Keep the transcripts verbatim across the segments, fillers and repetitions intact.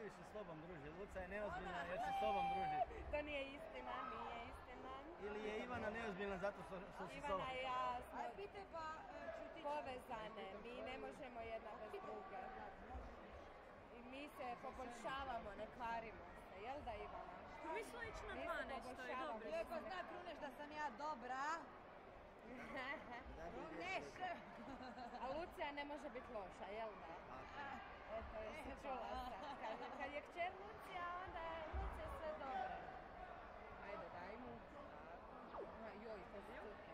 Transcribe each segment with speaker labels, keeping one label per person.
Speaker 1: najviše s tobom druži. Luca je neozbiljna jer se s tobom druži.
Speaker 2: To nije istina, nije istina.
Speaker 1: Ili je Ivana neozbiljna zato što, što si s tobom?
Speaker 2: Ivana i ja smo
Speaker 3: Aj, pitaj pa čutić.
Speaker 2: povezane, mi ne možemo jedna bez druge. I mi se poboljšavamo, ne kvarimo se, jel da Ivana?
Speaker 4: Mi smo ići na
Speaker 2: Mi se
Speaker 4: dvanaest, to je
Speaker 2: poboljšavamo.
Speaker 4: dobro.
Speaker 3: Lijepo zna Kruneš da sam ja dobra. Kruneš!
Speaker 2: A Lucija ne može biti loša, jel da? Eto, jesi čula sad. Kad, kad je kćer Lucija, onda je Lucija sve dobro. Ajde, daj mu. A, joj, to su cuke.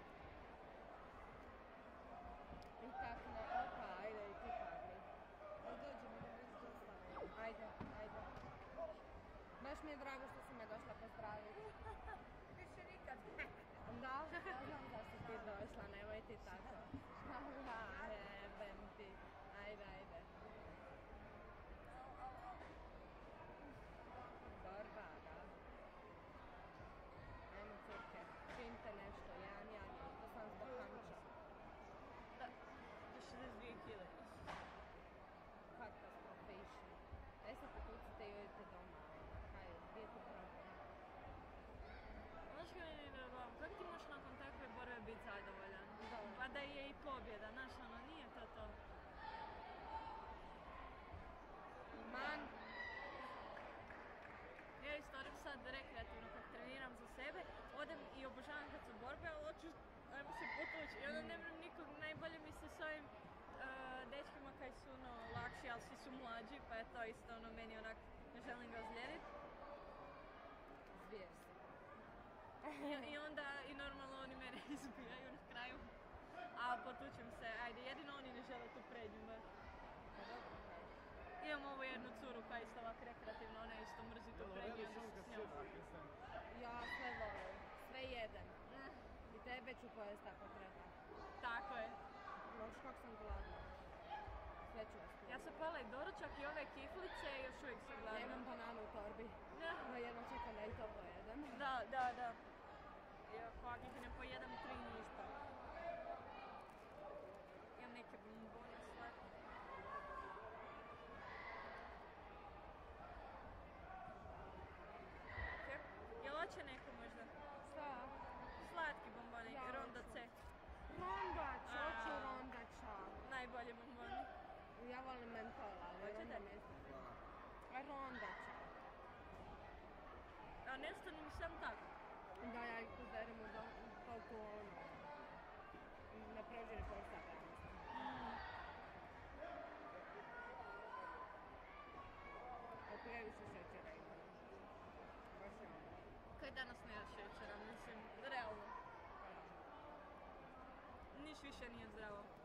Speaker 2: I tak ne, opa, ajde i ti padni.
Speaker 3: Aj, dođemo, da već dosta.
Speaker 2: Ajde, ajde. Baš mi je drago što si me došla pozdraviti.
Speaker 3: Više nikad.
Speaker 2: Da, ja znam zašto ti došla, nemoj ti tako. Da, jebem ti. Ajde, ajde. Borba, da. Ajmo curke, činite nešto, jedan, jedan, to sam zbog Hamča.
Speaker 4: Da, do šezdeset dvije kile.
Speaker 2: Katastrofation. E sad pokucite i odite doma, kaj, gdje je tu problem?
Speaker 4: Znaš kaj mi ne vjerujem, kako ti možeš nakon takve borbe biti zadovoljan?
Speaker 2: Dobro.
Speaker 4: Pa da je i pobjeda, znaš ono, nije to to.
Speaker 2: Man,
Speaker 4: Ja isto odem sad rekreativno kad treniram za sebe, odem i obožavam kad su borbe, ali hoću, ajmo se potući. I onda ne vrem nikog, najbolje mi se s ovim uh, dečkima kaj su ono lakši, ali svi su mlađi, pa je to isto ono meni onak, ne želim ga ozlijedit.
Speaker 2: zvijer si.
Speaker 4: I, I onda, i normalno oni mene izbijaju na kraju. A potučem se, ajde, jedino oni ne žele tu prednju me.
Speaker 2: Pa dobro, kaj.
Speaker 4: Imam ovu jednu curu koja je isto ovak rekreativna, ona isto mrzi tu prednju, onda se s njom.
Speaker 2: Ja sve volim, sve jedem. I tebe ću pojest ako treba.
Speaker 4: Tako je.
Speaker 2: Loš kak sam gladna. Sve ću vas pojesti.
Speaker 4: Ja sam pala i doručak i ove kiflice i još uvijek sam
Speaker 2: Ja
Speaker 4: gladna.
Speaker 2: imam bananu u torbi.
Speaker 4: Da.
Speaker 2: No jedno čekam da i to pojedem.
Speaker 4: Da, da, da. I ako ih ne pojedam tri ništa. Imam neke bombone slatke. Jel hoće neko možda?
Speaker 2: Šta?
Speaker 4: Slatki bomboni,
Speaker 2: Ja
Speaker 4: Rondo
Speaker 2: hoću.
Speaker 4: C.
Speaker 2: Rondać, hoću
Speaker 4: A.
Speaker 2: rondača.
Speaker 4: Najbolji bomboni.
Speaker 2: Ja volim mentola, ali
Speaker 4: Hoćete?
Speaker 2: ronda ne znam. A rondača.
Speaker 4: A nestanu mi sam tako.
Speaker 2: Da, ja ih udarim u toliko ono... Ne prođe ni pol sata, ja mislim. A previše šećera ima. Baš je ono.
Speaker 4: Kaj danas nema šećera, mislim, realno. Niš više nije zdravo.